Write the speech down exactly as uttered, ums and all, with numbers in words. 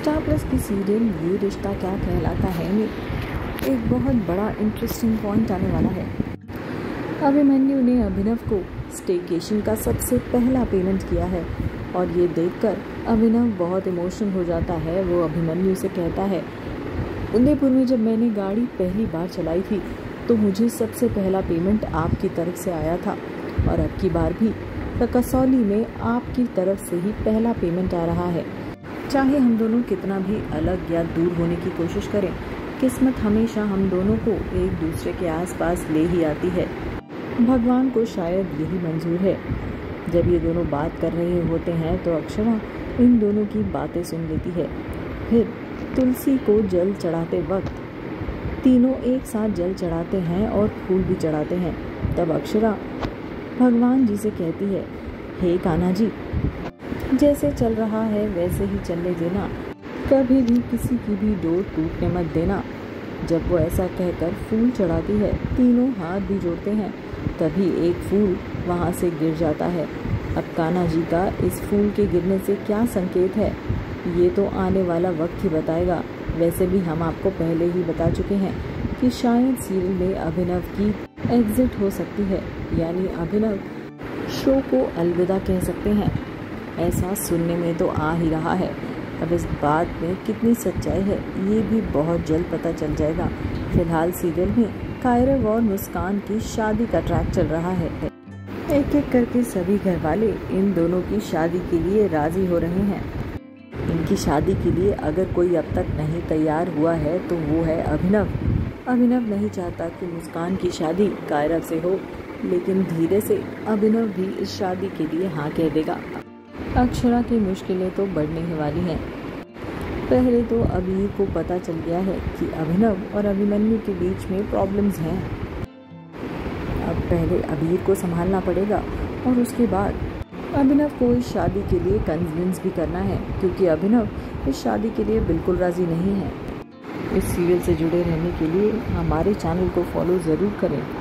Star plus की serial ये रिश्ता क्या कहलाता है में एक बहुत बड़ा इंटरेस्टिंग पॉइंट आने वाला है। अभिमन्यु ने अभिनव को स्टेकेशन का सबसे पहला पेमेंट किया है और ये देखकर अभिनव बहुत इमोशनल हो जाता है। वो अभिमन्यु से कहता है, उदयपुर में जब मैंने गाड़ी पहली बार चलाई थी तो मुझे सबसे पहला पेमेंट आपकी तरफ से आया था और अब की बार भी कसौली में आपकी तरफ से ही पहला पेमेंट आ रहा है। चाहे हम दोनों कितना भी अलग या दूर होने की कोशिश करें, किस्मत हमेशा हम दोनों को एक दूसरे के आसपास ले ही आती है। भगवान को शायद यही मंजूर है। जब ये दोनों बात कर रहे होते हैं तो अक्षरा इन दोनों की बातें सुन लेती है। फिर तुलसी को जल चढ़ाते वक्त तीनों एक साथ जल चढ़ाते हैं और फूल भी चढ़ाते हैं। तब अक्षरा भगवान जी से कहती है, हे कान्हा जी, जैसे चल रहा है वैसे ही चलने देना, कभी भी किसी की भी डोर टूटने मत देना। जब वो ऐसा कहकर फूल चढ़ाती है, तीनों हाथ भी जोड़ते हैं। तभी एक फूल वहाँ से गिर जाता है। अब कान्हा जी का इस फूल के गिरने से क्या संकेत है, ये तो आने वाला वक्त ही बताएगा। वैसे भी हम आपको पहले ही बता चुके हैं कि शायद सीरियल में अभिनव की एग्जिट हो सकती है, यानी अभिनव शो को अलविदा कह सकते हैं। ऐसा सुनने में तो आ ही रहा है। अब इस बात में कितनी सच्चाई है ये भी बहुत जल्द पता चल जाएगा। फिलहाल सीरियल में कायरव और मुस्कान की शादी का ट्रैक चल रहा है। एक एक करके सभी घर वाले इन दोनों की शादी के लिए राजी हो रहे हैं। इनकी शादी के लिए अगर कोई अब तक नहीं तैयार हुआ है तो वो है अभिनव। अभिनव नहीं चाहता कि मुस्कान की शादी कायरव से हो, लेकिन धीरे से अभिनव भी इस शादी के लिए हाँ कह देगा। अक्षरा की मुश्किलें तो बढ़ने ही वाली हैं। पहले तो अभी को पता चल गया है कि अभिनव और अभिमन्यु के बीच में प्रॉब्लम्स हैं। अब पहले अबीर को संभालना पड़ेगा और उसके बाद अभिनव को इस शादी के लिए कन्विंस भी करना है, क्योंकि अभिनव इस शादी के लिए बिल्कुल राज़ी नहीं है। इस सीरियल से जुड़े रहने के लिए हमारे चैनल को फॉलो ज़रूर करें।